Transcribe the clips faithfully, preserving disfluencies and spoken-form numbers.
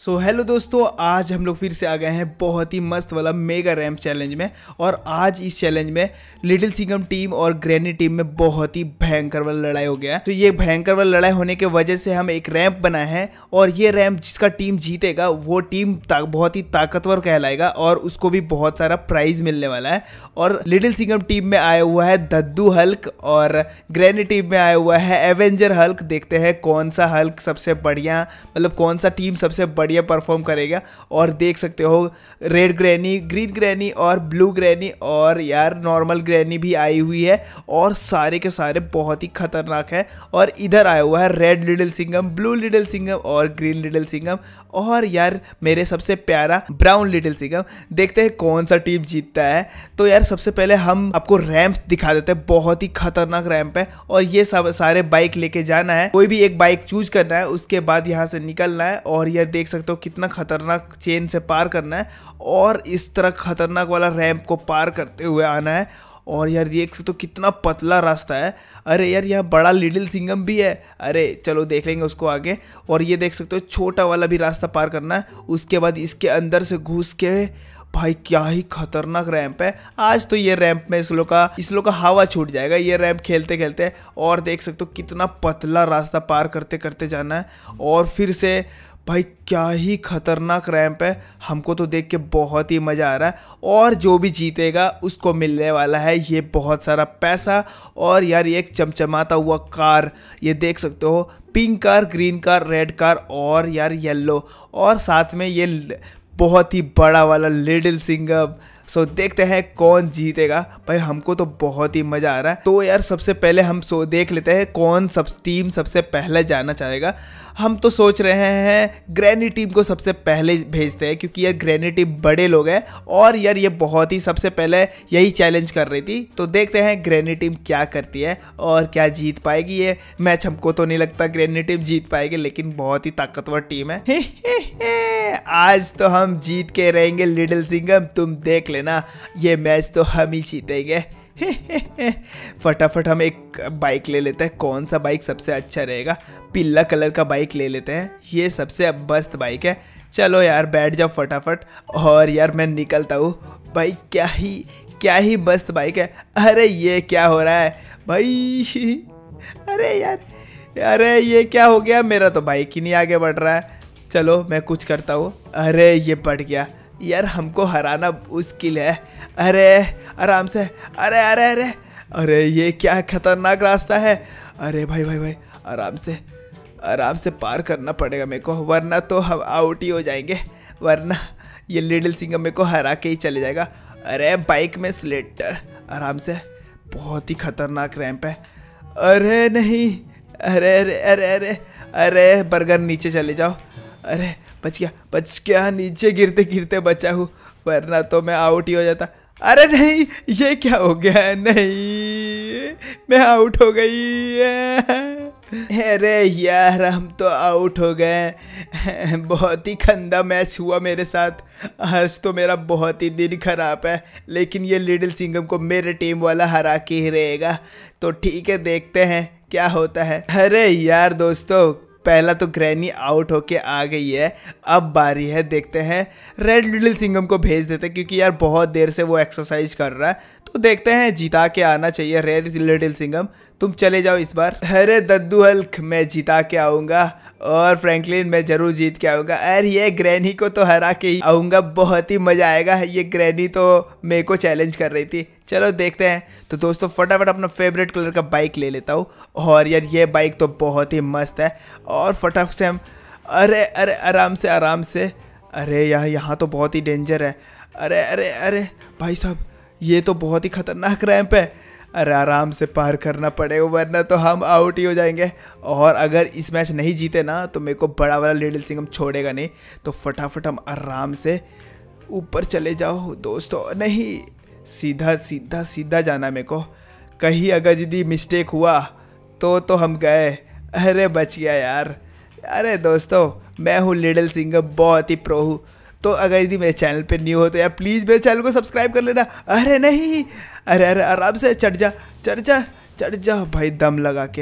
सो so, hello दोस्तों, आज हम लोग फिर से आ गए हैं बहुत ही मस्त वाला मेगा रैम्प चैलेंज में। और आज इस चैलेंज में लिटिल सिंघम टीम और ग्रैनी टीम में बहुत ही भयंकर वाला लड़ाई हो गया है। तो ये भयंकर वाला लड़ाई होने के वजह से हम एक रैम्प बनाए हैं और ये रैम्प जिसका टीम जीतेगा वो टीम बहुत ही ताकतवर कहलाएगा और उसको भी बहुत सारा प्राइज मिलने वाला है। और लिटिल सिंघम टीम में आया हुआ है दद्दू हल्क और ग्रैनी टीम में आया हुआ है एवेंजर हल्क। देखते हैं कौन सा हल्क सबसे बढ़िया, मतलब कौन सा टीम सबसे बढ़िया परफॉर्म करेगा। और देख सकते हो रेड ग्रैनी, ग्रीन ग्रैनी और ब्लू ग्रैनी और यार नॉर्मल ग्रैनी भी आई हुई है और सारे के सारे बहुत ही खतरनाक है। और इधर आया हुआ है red little Singham, blue little Singham और ग्रीन लिटिल सिंघम और यार मेरे सबसे प्यारा ब्राउन लिटिल सिंघम। देखते हैं कौन सा टीम जीतता है। तो यार सबसे पहले हम आपको रैंप दिखा देते हैं, बहुत ही खतरनाक रैंप है और ये सब सारे बाइक लेके जाना है, कोई भी एक बाइक चूज करना है, उसके बाद यहाँ से निकलना है। और यार देख सकते हो कितना खतरनाक चेन से पार करना है और इस तरह खतरनाक वाला रैंप को पार करते हुए आना है। और यार देख सकते हो कितना पतला रास्ता है। अरे यार यहाँ बड़ा लिटिल सिंघम भी है, अरे चलो देख लेंगे उसको आगे। और ये देख सकते हो छोटा वाला भी रास्ता पार करना है, उसके बाद इसके अंदर से घुस के भाई क्या ही खतरनाक रैंप है। आज तो ये रैंप में इस लोग का इस लोग का हवा छूट जाएगा ये रैंप खेलते खेलते। और देख सकते हो कितना पतला रास्ता पार करते करते जाना है। और फिर से भाई क्या ही खतरनाक रैंप है, हमको तो देख के बहुत ही मज़ा आ रहा है। और जो भी जीतेगा उसको मिलने वाला है ये बहुत सारा पैसा। और यार ये एक चमचमाता हुआ कार, ये देख सकते हो pink car, green car, red car और यार येलो, और साथ में ये बहुत ही बड़ा वाला लिटिल सिंघम। सो देखते हैं कौन जीतेगा। भाई हमको तो बहुत ही मज़ा आ रहा है। तो यार सबसे पहले हम सो देख लेते हैं कौन सब टीम सबसे पहले जाना चाहेगा। हम तो सोच रहे हैं ग्रैनी टीम को सबसे पहले भेजते हैं क्योंकि यार ग्रैनी टीम बड़े लोग हैं और यार ये बहुत ही सबसे पहले यही चैलेंज कर रही थी। तो देखते हैं ग्रैनी टीम क्या करती है और क्या जीत पाएगी ये मैच। हमको तो नहीं लगता ग्रैनी टीम जीत पाएगी, लेकिन बहुत ही ताकतवर टीम है। हे हे हे, आज तो हम जीत के रहेंगे लिटिल सिंघम, तुम देख लेना ये मैच तो हम ही जीतेंगे। फटाफट हम एक बाइक ले लेते हैं, कौन सा बाइक सबसे अच्छा रहेगा। पीला कलर का बाइक ले लेते हैं, ये सबसे मस्त बाइक है। चलो यार बैठ जाओ फटाफट। और यार मैं निकलता हूँ भाई, क्या ही क्या ही मस्त बाइक है। अरे ये क्या हो रहा है भाई, अरे यार अरे ये क्या हो गया, मेरा तो बाइक ही नहीं आगे बढ़ रहा है। चलो मैं कुछ करता हूँ। अरे ये बढ़ गया यार, हमको हराना मुश्किल है। अरे आराम से, अरे अरे अरे अरे ये क्या खतरनाक रास्ता है। अरे भाई भाई भाई आराम से आराम से पार करना पड़ेगा मेरे को, वरना तो हम आउट ही हो जाएंगे, वरना ये लिटिल सिंघम मेरे को हरा के ही चले जाएगा। अरे बाइक में स्लेटर, आराम से, बहुत ही खतरनाक रैंप है। अरे नहीं, अरे अरे अरे अरे अरे बर्गर नीचे चले जाओ। अरे बच गया बच गया, नीचे गिरते गिरते बचा हूँ, वरना तो मैं आउट ही हो जाता। अरे नहीं ये क्या हो गया, नहीं मैं आउट हो गई। अरे यार हम तो आउट हो गए। बहुत ही गंदा मैच हुआ मेरे साथ, आज तो मेरा बहुत ही दिन खराब है। लेकिन ये लिटिल सिंघम को मेरे टीम वाला हरा के ही रहेगा, तो ठीक है देखते हैं क्या होता है। अरे यार दोस्तों पहला तो ग्रैनी आउट होके आ गई है, अब बारी है, देखते हैं रेड लिटिल सिंघम को भेज देते हैं क्योंकि यार बहुत देर से वो एक्सरसाइज कर रहा है। तो देखते हैं जिता के आना चाहिए रेड लिटिल सिंघम, तुम चले जाओ इस बार। अरे दद्दू हल्क मैं जिता के आऊँगा और फ्रैंकलिन मैं जरूर जीत के आऊँगा। अरे ये ग्रैनी को तो हरा के ही आऊँगा, बहुत ही मज़ा आएगा। ये ग्रैनी तो मेरे को चैलेंज कर रही थी, चलो देखते हैं। तो दोस्तों फटाफट अपना फेवरेट कलर का बाइक ले लेता हूँ और यार ये बाइक तो बहुत ही मस्त है। और फटाफट से हम, अरे अरे आराम से आराम से, अरे यार यहाँ तो बहुत ही डेंजर है। अरे अरे अरे भाई साहब ये तो बहुत ही खतरनाक रैंप है। अरे आराम से पार करना पड़ेगा, वरना तो हम आउट ही हो जाएंगे। और अगर इस मैच नहीं जीते ना तो मेरे को बड़ा वाला लिटिल सिंघम छोड़ेगा नहीं। तो फटाफट हम आराम से ऊपर चले जाओ दोस्तों, नहीं सीधा सीधा सीधा जाना मेरे को, कहीं अगर यदि मिस्टेक हुआ तो तो हम गए। अरे बच गया यार। अरे दोस्तों मैं हूँ लिटिल सिंघम, बहुत ही प्रो हूँ। तो अगर यदि मेरे चैनल पे न्यू हो तो यार प्लीज़ मेरे चैनल को सब्सक्राइब कर लेना। अरे नहीं, अरे अरे आराम से चढ़ जा चढ़ जा चढ़ जा भाई, दम लगा के।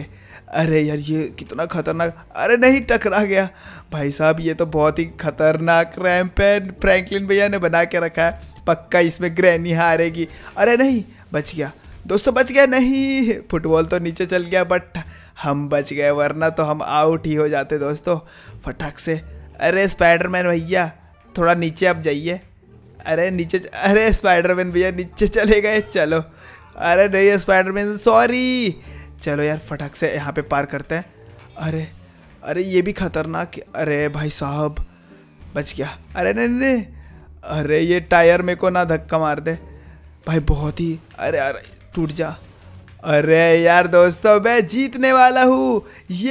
अरे यार ये कितना खतरनाक, अरे नहीं टकरा गया भाई साहब, ये तो बहुत ही खतरनाक रैंप है फ्रैंकलिन भैया ने बना के रखा है, पक्का इसमें ग्रैनी हारेगी। अरे नहीं, बच गया दोस्तों, बच गया, नहीं फुटबॉल तो नीचे चल गया बट हम बच गए, वरना तो हम आउट ही हो जाते दोस्तों फटाक से। अरे स्पाइडरमैन भैया थोड़ा नीचे आप जाइए, अरे नीचे, अरे स्पाइडरमैन भैया नीचे चले गए, चलो, अरे नहीं स्पाइडरमैन सॉरी, चलो यार फटाक से यहाँ पे पार करते हैं। अरे अरे ये भी खतरनाक, अरे भाई साहब बच गया, अरे नहीं नहीं, अरे ये टायर मेरे को ना धक्का मार दे भाई, बहुत ही, अरे अरे टूट जा, अरे यार दोस्तों मैं जीतने वाला हूँ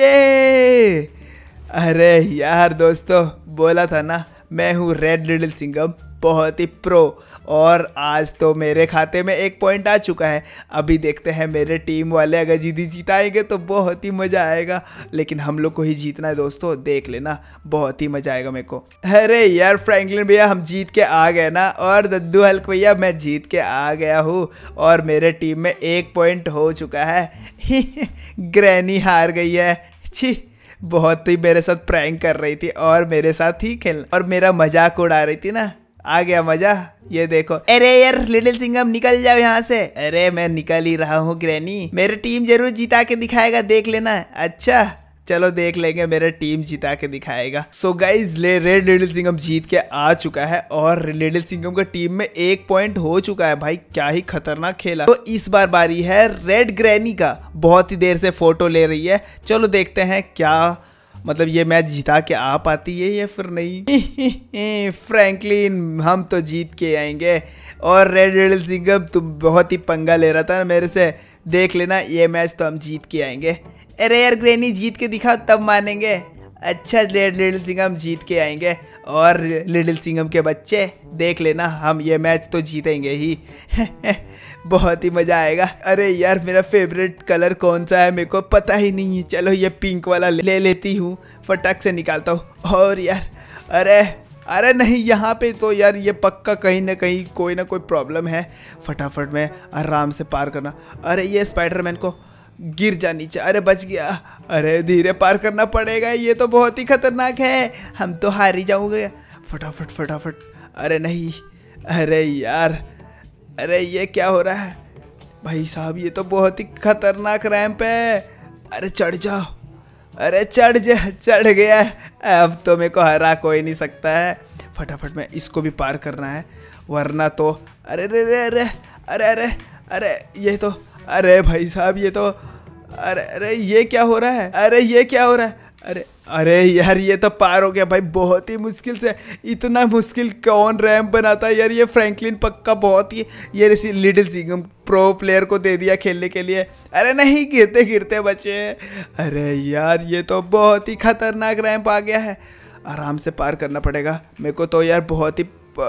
ये, अरे यार दोस्तों बोला था ना मैं हूँ रेड लिटिल सिंघम, बहुत ही प्रो, और आज तो मेरे खाते में एक पॉइंट आ चुका है। अभी देखते हैं मेरे टीम वाले अगर जीती जीताएंगे तो बहुत ही मज़ा आएगा, लेकिन हम लोग को ही जीतना है दोस्तों, देख लेना बहुत ही मज़ा आएगा मेरे को। अरे यार फ्रैंकलिन भैया हम जीत के आ गए ना, और दद्दू हल्क भैया मैं जीत के आ गया हूँ, और मेरे टीम में एक पॉइंट हो चुका है ग्रैनी हार गई है, छी बहुत ही मेरे साथ प्रैंक कर रही थी और मेरे साथ ही खेल और मेरा मजाक उड़ा रही थी ना, आ गया मजा, ये देखो। अरे यार लिटिल सिंघम निकल जाओ यहाँ से, अरे मैं निकल ही रहा हूँ ग्रैनी, मेरी टीम जरूर जिता के दिखाएगा, देख लेना। अच्छा चलो देख लेंगे, मेरे टीम जिता के दिखाएगा। सो गाइज ले रेड लिटिल सिंघम जीत के आ चुका है, और लिटिल सिंघम का टीम में एक पॉइंट हो चुका है भाई, क्या ही खतरनाक खेला। तो इस बार बारी है रेड ग्रैनी का, बहुत ही देर से फोटो ले रही है, चलो देखते हैं क्या मतलब ये मैच जिता के आ पाती है या फिर नहीं। फ्रैंकलिन हम तो जीत के आएंगे, और रेड लिटिल सिंघम तुम बहुत ही पंगा ले रहा था ना मेरे से, देख लेना ये मैच तो हम जीत के आएंगे। अरे यार ग्रैनी जीत के दिखाओ तब मानेंगे। अच्छा रेड लिटिल सिंघम जीत के आएंगे, और लिटिल सिंघम के बच्चे देख लेना हम ये मैच तो जीतेंगे ही बहुत ही मज़ा आएगा। अरे यार मेरा फेवरेट कलर कौन सा है मेरे को पता ही नहीं है, चलो ये पिंक वाला ले लेती हूँ, फटाक से निकालता हूँ। और यार अरे अरे नहीं, यहाँ पे तो यार ये पक्का कहीं ना कहीं कोई ना कोई प्रॉब्लम है, फटाफट में आराम से पार करना। अरे ये स्पाइडरमैन को गिर जा नीचे, अरे बच गया, अरे धीरे पार करना पड़ेगा, ये तो बहुत ही खतरनाक है, हम तो हार ही जाऊंगे, फटाफट फटाफट। अरे नहीं, अरे यार अरे ये क्या हो रहा है भाई साहब, ये तो बहुत ही खतरनाक रैंप है, अरे चढ़ जाओ, अरे चढ़ जा, चढ़ गया, अब तो मेरे को हरा कोई नहीं सकता है, फटाफट में इसको भी पार करना है, वरना तो अरे अरे अरे अरे अरे अरे ये तो, अरे भाई साहब ये तो, अरे अरे ये क्या हो रहा है, अरे ये क्या हो रहा है, अरे अरे यार ये तो पार हो गया भाई, बहुत ही मुश्किल से, इतना मुश्किल कौन रैंप बनाता है यार, ये फ्रैंकलिन पक्का बहुत ही, ये लिटिल सिंघम प्रो प्लेयर को दे दिया खेलने के लिए। अरे नहीं गिरते गिरते बचे, अरे यार ये तो बहुत ही खतरनाक रैंप आ गया है, आराम से पार करना पड़ेगा मेरे को तो यार, बहुत ही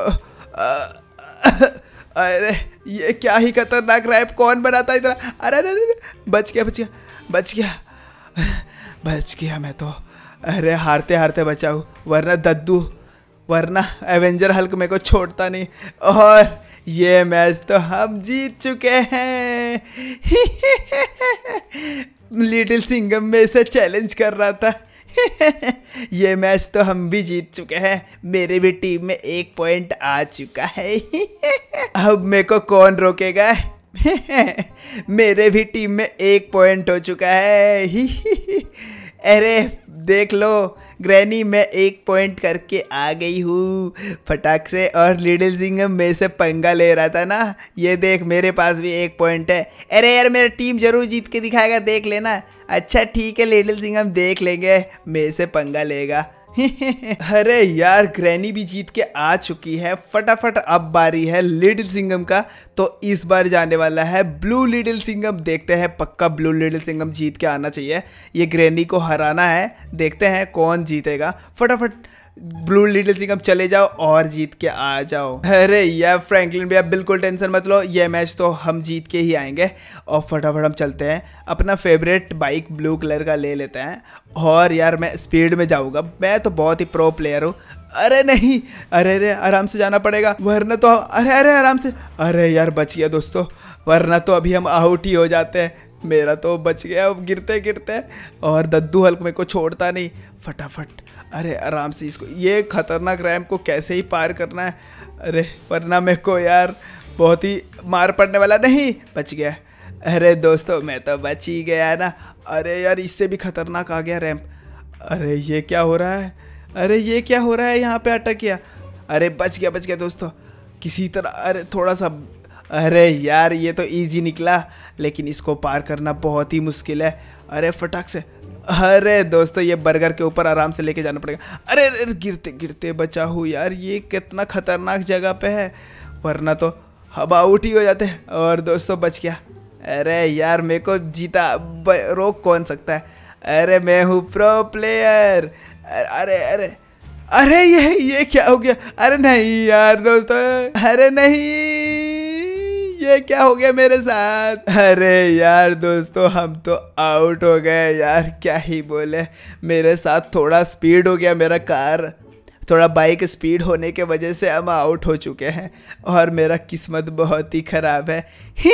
अरे ये क्या ही खतरनाक रैंप कौन बनाता है इतना, अरे अरे अरे बच गया बच गया बच गया बच गया मैं तो, अरे हारते हारते बचा हूँ, वरना दद्दू वरना एवेंजर हल्क मेरे को छोड़ता नहीं, और ये मैच तो हम जीत चुके हैं लिटिल सिंघम में से चैलेंज कर रहा था ये मैच तो हम भी जीत चुके हैं, मेरे भी टीम में एक पॉइंट आ चुका है अब मेरे को कौन रोकेगा मेरे भी टीम में एक पॉइंट हो चुका है अरे देख लो ग्रैनी मैं एक पॉइंट करके आ गई हूँ फटाक से, और लिटिल सिंघम में से पंगा ले रहा था ना, ये देख मेरे पास भी एक पॉइंट है। अरे यार मेरा टीम जरूर जीत के दिखाएगा, देख लेना। अच्छा ठीक है लिटिल सिंघम देख लेंगे, मेरे से पंगा लेगा अरे यार ग्रैनी भी जीत के आ चुकी है, फटाफट अब बारी है लिटिल सिंघम का, तो इस बार जाने वाला है ब्लू लिटिल सिंघम, देखते हैं पक्का ब्लू लिटिल सिंघम जीत के आना चाहिए, ये ग्रैनी को हराना है, देखते हैं कौन जीतेगा। फटाफट ब्लू लिटिल सिंघम चले जाओ और जीत के आ जाओ। अरे यार फ्रैंकलिन भैया बिल्कुल टेंशन मत लो, ये मैच तो हम जीत के ही आएंगे, और फटाफट हम चलते हैं, अपना फेवरेट बाइक ब्लू कलर का ले लेते हैं, और यार मैं स्पीड में जाऊंगा, मैं तो बहुत ही प्रो प्लेयर हूँ। अरे नहीं, अरे अरे आराम से जाना पड़ेगा, वरना तो, अरे अरे आराम से, अरे यार बच गया दोस्तों, वरना तो अभी हम आउट ही हो जाते हैं। मेरा तो बच गया अब गिरते गिरते। और दद्दू हल्क मेरे को छोड़ता नहीं। फटाफट अरे आराम से इसको, ये खतरनाक रैंप को कैसे ही पार करना है। अरे वरना मेरे को यार बहुत ही मार पड़ने वाला। नहीं, बच गया। अरे दोस्तों मैं तो बच ही गया ना। अरे यार इससे भी खतरनाक आ गया रैंप। अरे ये क्या हो रहा है, अरे ये क्या हो रहा है, यहाँ पे अटक गया। अरे बच गया बच गया दोस्तों किसी तरह। अरे थोड़ा सा, अरे यार ये तो इजी निकला, लेकिन इसको पार करना बहुत ही मुश्किल है। अरे फटाक से, अरे दोस्तों ये बर्गर के ऊपर आराम से लेके जाना पड़ेगा। अरे अरे गिरते गिरते बचा हूँ यार, ये कितना खतरनाक जगह पे है, वरना तो हम आउट ही हो जाते। और दोस्तों बच गया। अरे यार मेरे को जीता रोक कौन सकता है। अरे मैं हूँ प्रो प्लेयर। अरे अरे अरे ये ये क्या हो गया। अरे नहीं यार दोस्तों, अरे नहीं, ये क्या हो गया मेरे साथ। अरे यार दोस्तों हम तो आउट हो गए यार, क्या ही बोले। मेरे साथ थोड़ा स्पीड हो गया, मेरा कार थोड़ा बाइक स्पीड होने के वजह से हम आउट हो चुके हैं। और मेरा किस्मत बहुत ही ख़राब है।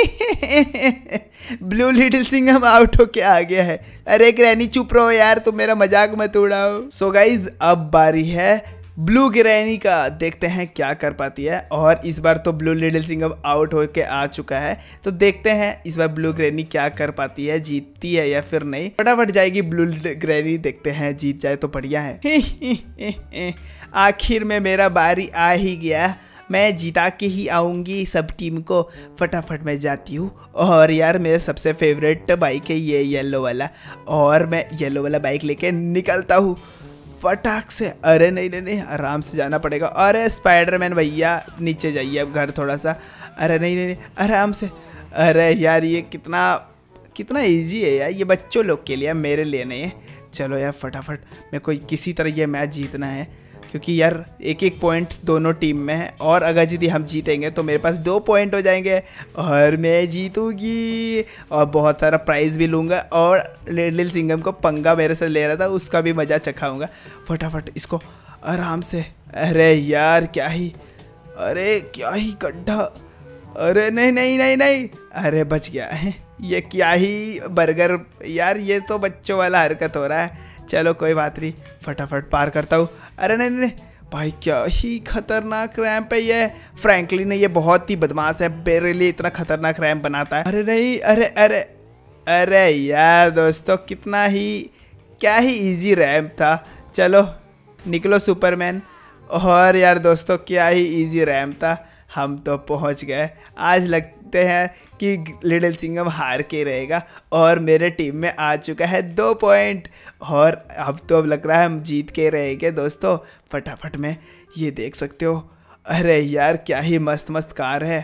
ब्लू लिटिल सिंघम आउट होके आ गया है। अरे ग्रैनी चुप रहो यार, तुम मेरा मजाक मत उड़ाओ। सो गाइज अब बारी है ब्लू ग्रैनी का, देखते हैं क्या कर पाती है। और इस बार तो ब्लू लिटिल सिंघम आउट होके आ चुका है, तो देखते हैं इस बार ब्लू ग्रैनी क्या कर पाती है, जीतती है या फिर नहीं। फटाफट जाएगी ब्लू ग्रैनी, देखते हैं जीत जाए तो बढ़िया है। आखिर में मेरा बारी आ ही गया, मैं जिता के ही आऊँगी सब टीम को। फटाफट मैं जाती हूँ। और यार मेरा सबसे फेवरेट बाइक है ये येलो वाला, और मैं येलो वाला बाइक लेके निकलता हूँ फटाक से। अरे नहीं नहीं नहीं, आराम से जाना पड़ेगा। अरे स्पाइडरमैन भैया नीचे जाइए अब घर थोड़ा सा। अरे नहीं नहीं नहीं, आराम से। अरे यार ये कितना कितना इजी है यार, ये बच्चों लोग के लिए, मेरे लिए नहीं है। चलो यार फटाफट मेरे को किसी तरह ये मैच जीतना है, क्योंकि यार एक एक पॉइंट दोनों टीम में है। और अगर यदि हम जीतेंगे तो मेरे पास दो पॉइंट हो जाएंगे और मैं जीतूंगी और बहुत सारा प्राइज़ भी लूँगा। और लिटिल सिंघम को पंगा मेरे से ले रहा था, उसका भी मज़ा चखाऊंगा। फटाफट इसको आराम से। अरे यार क्या ही, अरे क्या ही गड्ढा। अरे नहीं नहीं नहीं नहीं, अरे बच गया है। ये क्या ही बर्गर यार, ये तो बच्चों वाला हरकत हो रहा है। चलो कोई बात नहीं, फटाफट पार करता हूँ। अरे नहीं नहीं भाई, क्या ही खतरनाक रैंप है ये। फ्रैंकलिन ने ये बहुत ही बदमाश है, मेरे लिए इतना खतरनाक रैंप बनाता है। अरे नहीं, अरे अरे अरे यार दोस्तों कितना ही, क्या ही इजी रैंप था। चलो निकलो सुपरमैन। और यार दोस्तों क्या ही इजी रैंप था, हम तो पहुंच गए। आज लगते हैं कि लिटिल सिंघम हार के रहेगा। और मेरे टीम में आ चुका है दो पॉइंट, और अब तो अब लग रहा है हम जीत के रहेंगे दोस्तों। फटाफट में ये देख सकते हो। अरे यार क्या ही मस्त मस्त कार है।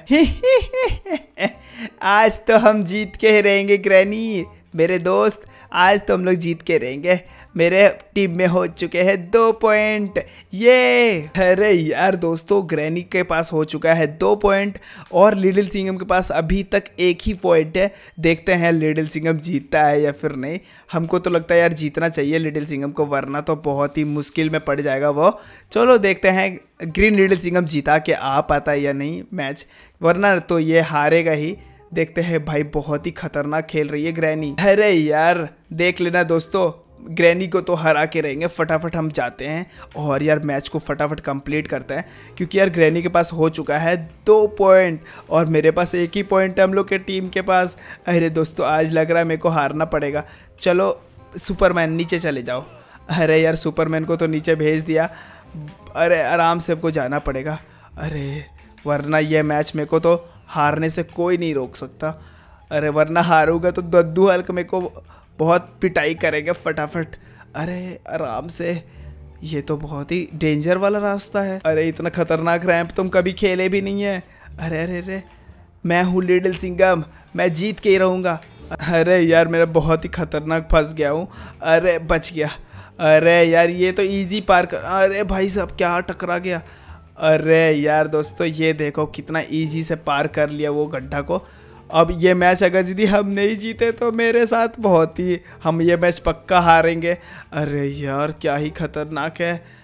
आज तो हम जीत के ही रहेंगे ग्रैनी मेरे दोस्त, आज तो हम लोग जीत के रहेंगे। मेरे टीम में हो चुके हैं दो पॉइंट, ये। अरे यार दोस्तों ग्रैनी के पास हो चुका है दो पॉइंट और लिटिल सिंघम के पास अभी तक एक ही पॉइंट है। देखते हैं लिटिल सिंघम जीतता है या फिर नहीं। हमको तो लगता है यार जीतना चाहिए लिटिल सिंघम को, वरना तो बहुत ही मुश्किल में पड़ जाएगा वो। चलो देखते हैं ग्रीन लिटिल सिंघम जीता के आ पाता है या नहीं मैच, वरना तो ये हारेगा ही। देखते हैं भाई, बहुत ही खतरनाक खेल रही है ग्रैनी। अरे यार देख लेना दोस्तों, ग्रैनी को तो हरा के रहेंगे। फटाफट हम जाते हैं और यार मैच को फटाफट कंप्लीट करते हैं, क्योंकि यार ग्रैनी के पास हो चुका है दो पॉइंट और मेरे पास एक ही पॉइंट है हम लोग के टीम के पास। अरे दोस्तों आज लग रहा है मेरे को हारना पड़ेगा। चलो सुपरमैन नीचे चले जाओ। अरे यार सुपरमैन को तो नीचे भेज दिया। अरे आराम से हमको जाना पड़ेगा, अरे वरना ये मैच मेरे को तो हारने से कोई नहीं रोक सकता। अरे वरना हारूंगा तो दद्दू हल्क मेरे को बहुत पिटाई करेंगे। फटाफट, अरे आराम से, ये तो बहुत ही डेंजर वाला रास्ता है। अरे इतना खतरनाक रैंप तुम कभी खेले भी नहीं है। अरे अरे अरे मैं हूँ लिटिल सिंघम, मैं जीत के ही रहूँगा। अरे यार मेरा बहुत ही खतरनाक फंस गया हूँ। अरे बच गया। अरे यार ये तो इजी पार कर, अरे भाई साहब क्या टकरा गया। अरे यार दोस्तों ये देखो कितना इजी से पार कर लिया वो गड्ढा को। अब ये मैच अगर यदि हम नहीं जीते तो मेरे साथ बहुत ही, हम ये मैच पक्का हारेंगे। अरे यार क्या ही खतरनाक है।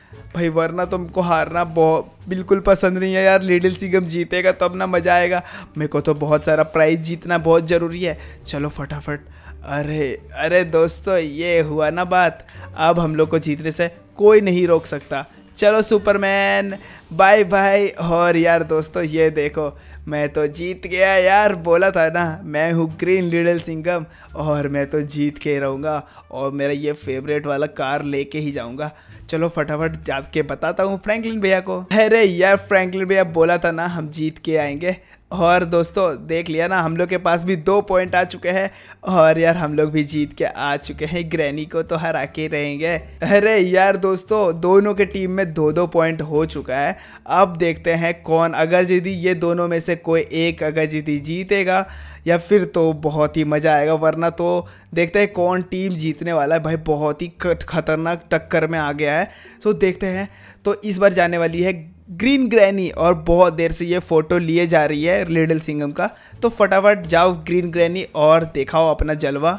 भाई, वरना तुमको हारना बहुत बिल्कुल पसंद नहीं है यार। लिटिल सिंघम जीतेगा तो अपना मज़ा आएगा। मेरे को तो बहुत सारा प्राइज़ जीतना बहुत ज़रूरी है। चलो फटाफट। अरे अरे दोस्तों, ये हुआ ना बात। अब हम लोग को जीतने से कोई नहीं रोक सकता। चलो सुपरमैन, बाय बाय। और यार दोस्तों, ये देखो, मैं तो जीत गया यार। बोला था ना, मैं हूँ ग्रीन लिटिल सिंघम और मैं तो जीत के ही रहूँगा। और मेरा ये फेवरेट वाला कार लेके ही जाऊँगा। चलो फटाफट जाके बताता हूँ फ्रैंकलिन भैया को। अरे यार फ्रैंकलिन भैया, बोला था ना हम जीत के आएंगे। और दोस्तों देख लिया ना, हम लोग के पास भी दो पॉइंट आ चुके हैं। और यार हम लोग भी जीत के आ चुके हैं। ग्रैनी को तो हरा के रहेंगे। अरे यार दोस्तों, दोनों के टीम में दो दो पॉइंट हो चुका है। अब देखते हैं कौन, अगर यदि ये दोनों में से कोई एक अगर यदि जीतेगा या फिर तो बहुत ही मज़ा आएगा। वरना तो देखते हैं कौन टीम जीतने वाला है। भाई बहुत ही खतरनाक टक्कर में आ गया है। सो देखते हैं। तो इस बार जाने वाली है ग्रीन ग्रैनी और बहुत देर से ये फ़ोटो लिए जा रही है लिटिल सिंघम का। तो फटाफट जाओ ग्रीन ग्रैनी और दिखाओ अपना जलवा।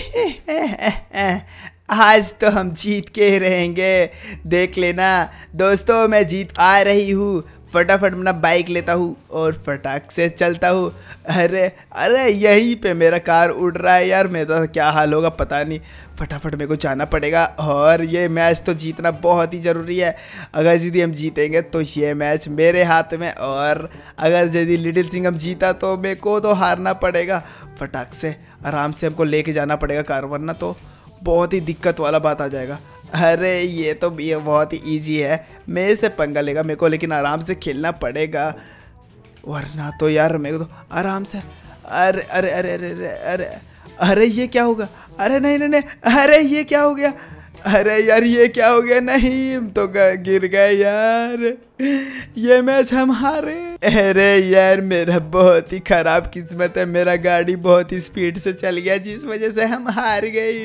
आज तो हम जीत के ही रहेंगे, देख लेना दोस्तों। मैं जीत आ रही हूँ। फटाफट अपना बाइक लेता हूँ और फटाक से चलता हूँ। अरे अरे यहीं पे मेरा कार उड़ रहा है यार। मेरा क्या हाल होगा पता नहीं। फटाफट मेरे को जाना पड़ेगा और ये मैच तो जीतना बहुत ही ज़रूरी है। अगर यदि हम जीतेंगे तो ये मैच मेरे हाथ में, और अगर यदि लिटिल सिंघम जीता तो मेरे को तो हारना पड़ेगा। फटाक से आराम से हमको लेके जाना पड़ेगा कार, वरना तो बहुत ही दिक्कत वाला बात आ जाएगा। अरे ये तो ये बहुत ही ईजी है, मेरे से पंगा लेगा मेरे को, लेकिन आराम से खेलना पड़ेगा, वरना तो यार मेरे को तो आराम से। अरे अरे अरे अरे अरे अरे अरे ये क्या होगा? अरे नहीं नहीं नहीं, अरे ये क्या हो गया? अरे यार ये क्या हो गया? नहीं, हम तो गिर गए यार। ये मैच हम हारे। अरे यार मेरा बहुत ही ख़राब किस्मत है। मेरा गाड़ी बहुत ही स्पीड से चल गया जिस वजह से हम हार गए।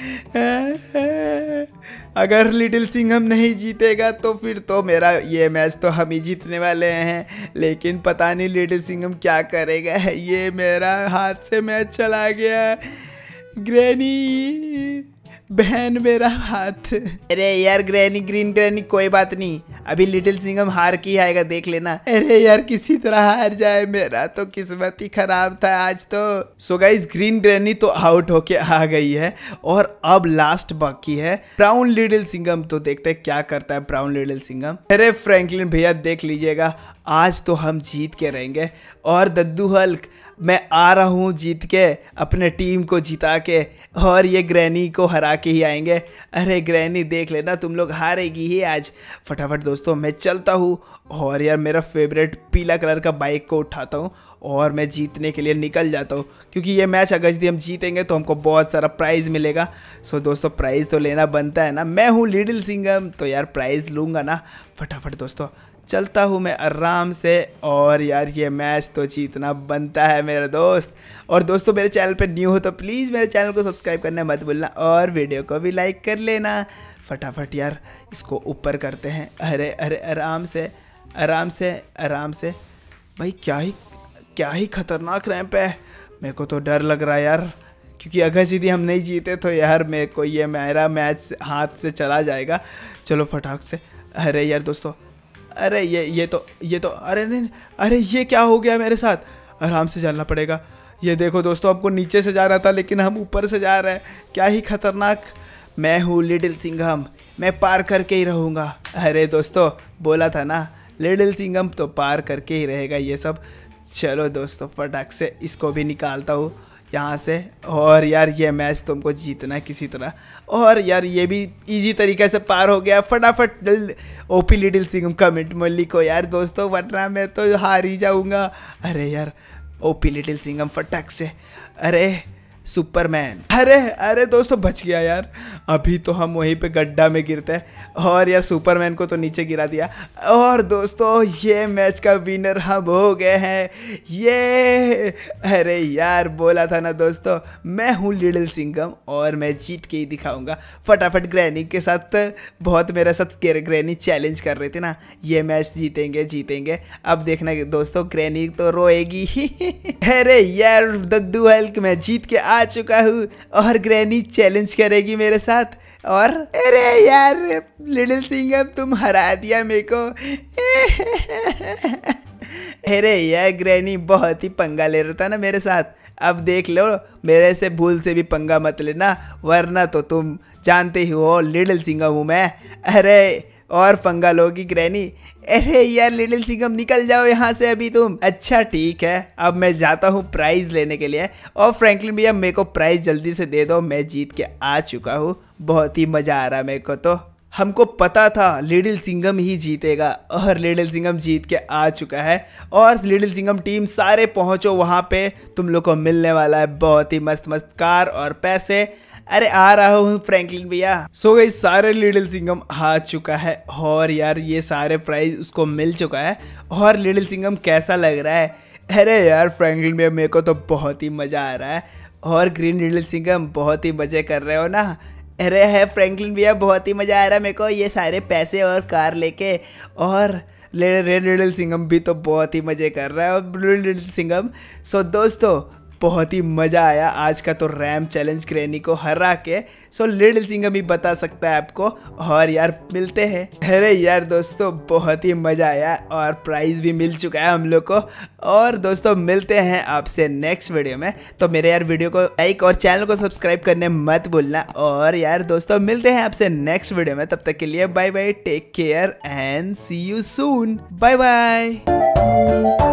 अगर लिटिल सिंघम नहीं जीतेगा तो फिर तो मेरा ये मैच तो हम ही जीतने वाले हैं। लेकिन पता नहीं लिटिल सिंघम क्या करेगा। ये मेरा हाथ से मैच चला गया। ग्रैनी बहन मेरा हाथ। अरे यार ग्रैनी, ग्रीन ग्रैनी, कोई बात नहीं, अभी लिटिल सिंघम हार के ही आएगा, देख लेना। अरे यार किसी तरह हार जाए, मेरा तो किस्मत ही खराब था आज तो। सो गाइस, ग्रीन ग्रैनी तो आउट होके आ गई है और अब लास्ट बाकी है ब्राउन लिटिल सिंघम। तो देखते हैं क्या करता है ब्राउन लिटिल सिंघम। अरे फ्रैंकलिन भैया देख लीजिएगा, आज तो हम जीत के रहेंगे। और दद्दू हल्क, मैं आ रहा हूँ जीत के, अपने टीम को जिता के, और ये ग्रैनी को हरा के ही आएंगे। अरे ग्रैनी देख लेना, तुम लोग हारेगी ही आज। फटाफट दोस्तों मैं चलता हूँ और यार मेरा फेवरेट पीला कलर का बाइक को उठाता हूँ और मैं जीतने के लिए निकल जाता हूँ, क्योंकि ये मैच अगर यदि हम जीतेंगे तो हमको बहुत सारा प्राइज़ मिलेगा। सो दोस्तों प्राइज़ तो लेना बनता है ना, मैं हूँ लिटिल सिंघम तो यार प्राइज़ लूँगा ना। फटाफट दोस्तों चलता हूँ मैं आराम से, और यार ये मैच तो जीतना बनता है मेरा दोस्त। और दोस्तों मेरे चैनल पे न्यू हो तो प्लीज़ मेरे चैनल को सब्सक्राइब करना मत भूलना और वीडियो को भी लाइक कर लेना। फटाफट यार इसको ऊपर करते हैं। अरे अरे आराम से आराम से आराम से। भाई क्या ही क्या ही खतरनाक रैंप है, मेरे को तो डर लग रहा है यार, क्योंकि अगर यदि हम नहीं जीते तो यार मेरे को ये मेरा मैच हाथ से चला जाएगा। चलो फटाक से। अरे यार दोस्तों, अरे ये ये तो ये तो अरे नहीं, अरे ये क्या हो गया मेरे साथ? आराम से चलना पड़ेगा। ये देखो दोस्तों, हमको नीचे से जाना था लेकिन हम ऊपर से जा रहे हैं। क्या ही खतरनाक। मैं हूँ लिटिल सिंघम, मैं पार करके ही रहूँगा। अरे दोस्तों बोला था ना, लिटिल सिंघम तो पार करके ही रहेगा ये सब। चलो दोस्तों फटाक से इसको भी निकालता हूँ यहाँ से। और यार ये मैच तुमको जीतना है किसी तरह। और यार ये भी इजी तरीके से पार हो गया। फटाफट ओपी लिटिल सिंघम कमेंट में लिखो यार दोस्तों, वरना मैं तो हार ही जाऊँगा। अरे यार ओपी लिटिल सिंघम फटाक से। अरे सुपरमैन, अरे अरे दोस्तों बच गया यार। अभी तो हम वहीं पे गड्ढा में गिरते हैं और यार सुपरमैन को तो नीचे गिरा दिया। और दोस्तों ये मैच का विनर हम हो गए हैं ये। अरे यार बोला था ना दोस्तों, मैं हूँ लिटिल सिंघम और मैं जीत के ही दिखाऊंगा। फटाफट ग्रैनी के साथ बहुत मेरे साथ ग्रैनी चैलेंज कर रहे थे ना, ये मैच जीतेंगे जीतेंगे। अब देखना दोस्तों ग्रैनी तो रोएगी ही। अरे यार दद्दू हल्क, मैं जीत के आ चुका हूँ और ग्रैनी चैलेंज करेगी मेरे साथ। और अरे यार लिटिल सिंघम तुम हरा दिया मेरे को। अरे यार ग्रैनी बहुत ही पंगा ले रहा था ना मेरे साथ, अब देख लो मेरे से भूल से भी पंगा मत लेना, वरना तो तुम जानते ही हो लिटिल सिंघम हूँ मैं। अरे और पंगा लोगी ग्रैनी। अरे यार लिटिल सिंघम निकल जाओ यहाँ से अभी तुम। अच्छा ठीक है, अब मैं जाता हूँ प्राइज लेने के लिए। और फ्रैंकलिन भैया मेरे को प्राइज जल्दी से दे दो, मैं जीत के आ चुका हूँ। बहुत ही मज़ा आ रहा है मेरे को तो। हमको पता था लिटिल सिंघम ही जीतेगा और लिटिल सिंघम जीत के आ चुका है। और लिटिल सिंघम टीम सारे पहुँचो वहाँ पे, तुम लोग को मिलने वाला है बहुत ही मस्त मस्त कार और पैसे। अरे आ रहा हूँ फ्रैंकलिन भैया। सो गई सारे लिटिल सिंघम आ चुका है और यार ये सारे प्राइज उसको मिल चुका है। और लिटिल सिंघम कैसा लग रहा है? अरे यार फ्रैंकलिन भैया मेरे को तो बहुत ही मज़ा आ रहा है। और ग्रीन लिटिल सिंघम बहुत ही मज़े कर रहे हो ना? अरे है फ्रैंकलिन भैया बहुत ही मज़ा आ रहा है मेरे को ये सारे पैसे और कार लेके। और रेड लिटिल सिंघम भी तो बहुत ही मज़े कर रहा है और ब्लू लिटिल सिंघम। सो दोस्तों बहुत ही मज़ा आया आज का तो रैम चैलेंज ग्रैनी को हरा के। सो लिटिल सिंघम ही बता सकता है आपको। और यार मिलते हैं। अरे यार दोस्तों बहुत ही मज़ा आया और प्राइज़ भी मिल चुका है हम लोग को। और दोस्तों मिलते हैं आपसे नेक्स्ट वीडियो में। तो मेरे यार वीडियो को लाइक और चैनल को सब्सक्राइब करने मत भूलना। और यार दोस्तों मिलते हैं आपसे नेक्स्ट वीडियो में, तब तक के लिए bye bye, take care and see you soon, bye bye.